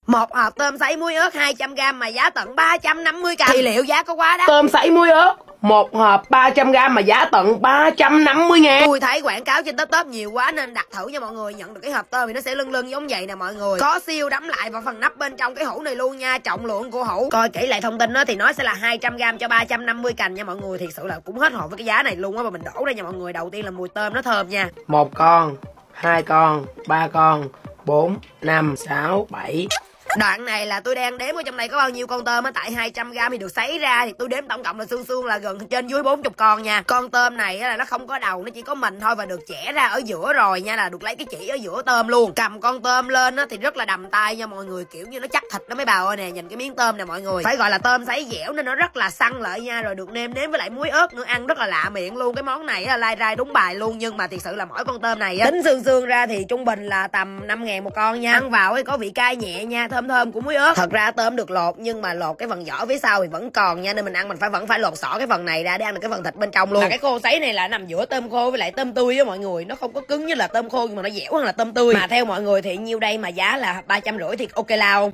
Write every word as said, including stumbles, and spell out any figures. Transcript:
Một hộp tôm sấy muối ớt hai trăm gam mà giá tận ba trăm năm mươi cành. Thì liệu giá có quá đắt? Tôm sấy muối ớt một hộp ba trăm gam mà giá tận ba trăm năm mươi ngàn. Tôi thấy quảng cáo trên top top nhiều quá nên đặt thử cho mọi người nhận được cái hộp tôm thì nó sẽ lưng lưng giống vậy nè mọi người. Có siêu đóng lại vào phần nắp bên trong cái hũ này luôn nha. Trọng lượng của hũ coi kỹ lại thông tin đó thì nó sẽ là hai trăm gam cho ba trăm năm mươi cành nha mọi người. Thiệt sự là cũng hết hồn với cái giá này luôn á. Mà mình đổ ra nha mọi người. Đầu tiên là mùi tôm nó thơm nha. Một con, hai con, ba con, bốn, năm, sáu, bảy. Đoạn này là tôi đang đếm ở trong này có bao nhiêu con tôm á, tại hai trăm gam thì được sấy ra thì tôi đếm tổng cộng là xương xương là gần trên dưới bốn mươi con nha. Con tôm này là nó không có đầu, nó chỉ có mình thôi và được chẻ ra ở giữa rồi nha, là được lấy cái chỉ ở giữa tôm luôn. Cầm con tôm lên á thì rất là đầm tay nha mọi người, kiểu như nó chắc thịt đó mấy bà ơi nè, nhìn cái miếng tôm nè mọi người. Phải gọi là tôm sấy dẻo nên nó rất là săn lại nha, rồi được nêm nếm với lại muối ớt nữa, ăn rất là lạ miệng luôn. Cái món này là lai rai đúng bài luôn, nhưng mà thiệt sự là mỗi con tôm này á, tính xương xương ra thì trung bình là tầm năm ngàn một con nha. Ăn vào ấy có vị cay nhẹ nha, thơm thơm của muối ớt. Thật ra tôm được lột nhưng mà lột cái phần vỏ phía sau thì vẫn còn nha, nên mình ăn mình phải vẫn phải lột xỏ cái phần này ra để ăn được cái phần thịt bên trong luôn. Mà cái khô sấy này là nằm giữa tôm khô với lại tôm tươi á mọi người, nó không có cứng như là tôm khô nhưng mà nó dẻo hơn là tôm tươi. Mà theo mọi người thì nhiêu đây mà giá là ba trăm rưỡi thì ok lao không?